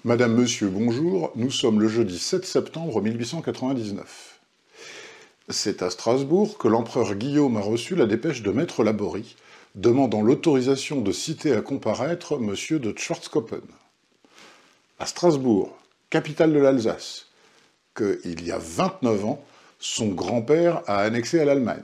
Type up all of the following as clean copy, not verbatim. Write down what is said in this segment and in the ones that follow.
Madame, Monsieur, bonjour, nous sommes le jeudi 7 septembre 1899. C'est à Strasbourg que l'empereur Guillaume a reçu la dépêche de Maître Laborie, demandant l'autorisation de citer à comparaître Monsieur de Schwarzkoppen. À Strasbourg, capitale de l'Alsace, que, il y a 29 ans, son grand-père a annexé à l'Allemagne.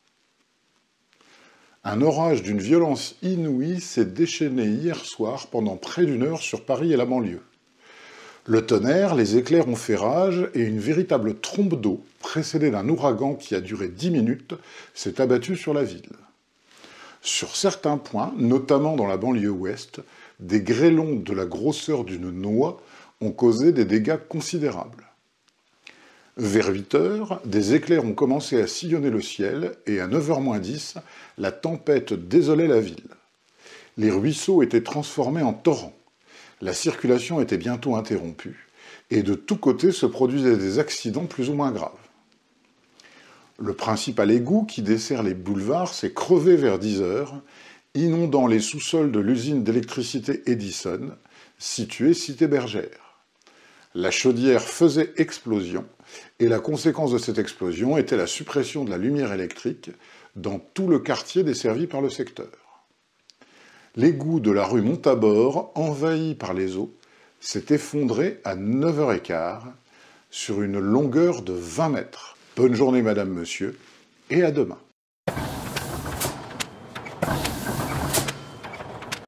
Un orage d'une violence inouïe s'est déchaîné hier soir pendant près d'une heure sur Paris et la banlieue. Le tonnerre, les éclairs ont fait rage et une véritable trombe d'eau, précédée d'un ouragan qui a duré 10 minutes, s'est abattue sur la ville. Sur certains points, notamment dans la banlieue ouest, des grêlons de la grosseur d'une noix ont causé des dégâts considérables. Vers 8 heures, des éclairs ont commencé à sillonner le ciel et à 9h moins 10, la tempête désolait la ville. Les ruisseaux étaient transformés en torrents. La circulation était bientôt interrompue, et de tous côtés se produisaient des accidents plus ou moins graves. Le principal égout qui dessert les boulevards s'est crevé vers 10 heures, inondant les sous-sols de l'usine d'électricité Edison, située cité Bergère. La chaudière faisait explosion, et la conséquence de cette explosion était la suppression de la lumière électrique dans tout le quartier desservi par le secteur. L'égout de la rue Montabor, envahi par les eaux, s'est effondré à 9h15 sur une longueur de 20 mètres. Bonne journée, Madame, Monsieur, et à demain.